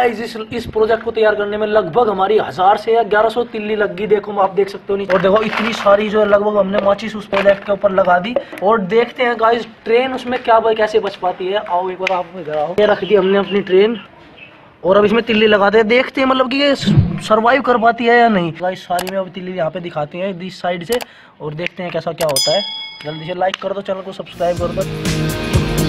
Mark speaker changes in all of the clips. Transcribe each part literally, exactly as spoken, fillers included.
Speaker 1: Guys इस इस project को तैयार करने में लगभग हमारी हजार से या ग्यारह सौ तिल्ली लग गई। देखो आप देख सकते हो नहीं, और देखो इतनी सारी जो है लगभग हमने माचिस उस प्रोजेक्ट के ऊपर लगा दी। और देखते हैं गाइस ट्रेन उसमें क्या कैसे बच पाती है। आओ एक बार आप इधर आओ। ये रख दी हमने अपनी ट्रेन और अब इसमें तिल्ली लगाते हैं, देखते हैं मतलब कि ये सरवाइव कर पाती है या नहीं। गाइस सारी में अब तिल्ली यहाँ पे दिखाती हैं इस साइड से और देखते हैं कैसा क्या होता है। जल्दी से लाइक कर दो, चैनल को सब्सक्राइब कर दो।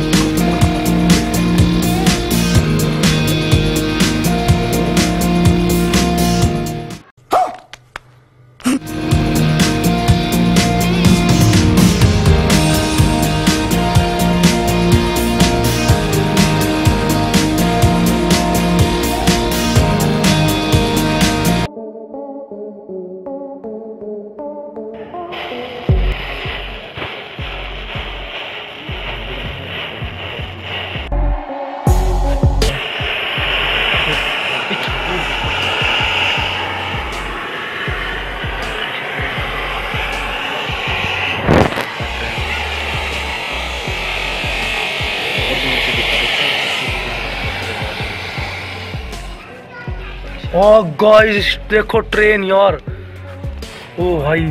Speaker 1: ओ गाइस देखो ट्रेन यार, ओ भाई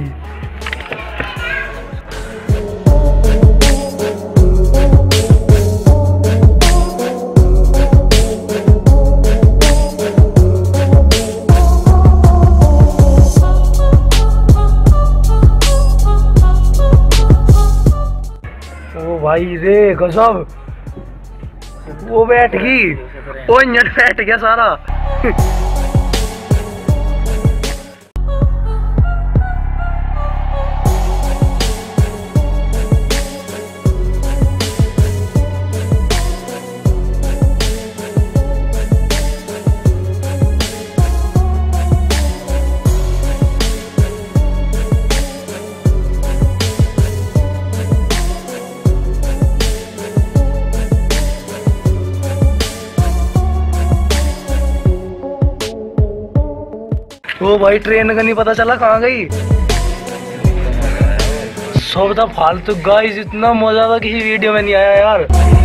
Speaker 1: ओ भाई रे गजब, वो बैठ गई, ओ इंजन बैठ गया सारा। ओ भाई ट्रेन का नहीं पता चला कहाँ गई। सब था फालतू गाइस, इतना मजा था किसी वीडियो में नहीं आया यार।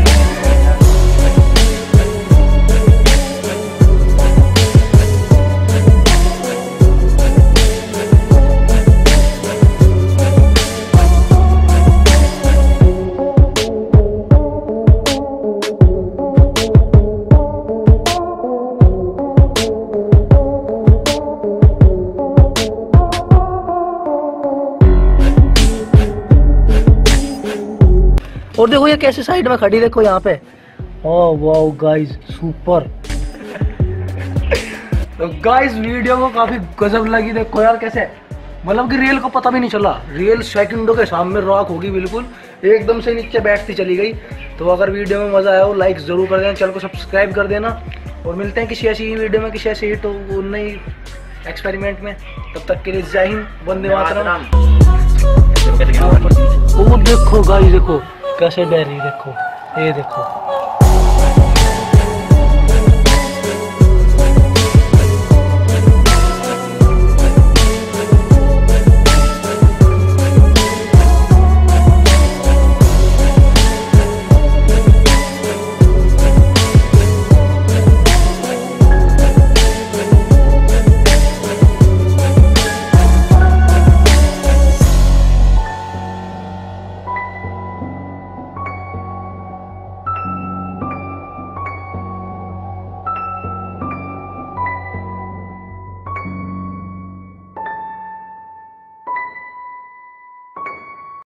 Speaker 1: और देखो ये कैसे साइड में खड़ी, देखो यहाँ पे। Oh wow guys super. तो गाइस वीडियो को काफी गजब लगी, देखो यार कैसे मतलब कि रेल को पता भी नहीं चला, रेल सेकंडों के सामने रॉक होगी बिल्कुल, एकदम से नीचे बैठती चली गई। तो अगर वीडियो में मजा आया हो लाइक जरूर कर देना, चैनल को सब्सक्राइब कर देना और मिलते हैं किसी ऐसी वीडियो में, किसी ऐसी हिट हो नई एक्सपेरिमेंट में। तब तक के लिए जय हिंद, वंदे मातरम। वो देखो गाइस देखो कैसे डर रही, देखो ये देखो।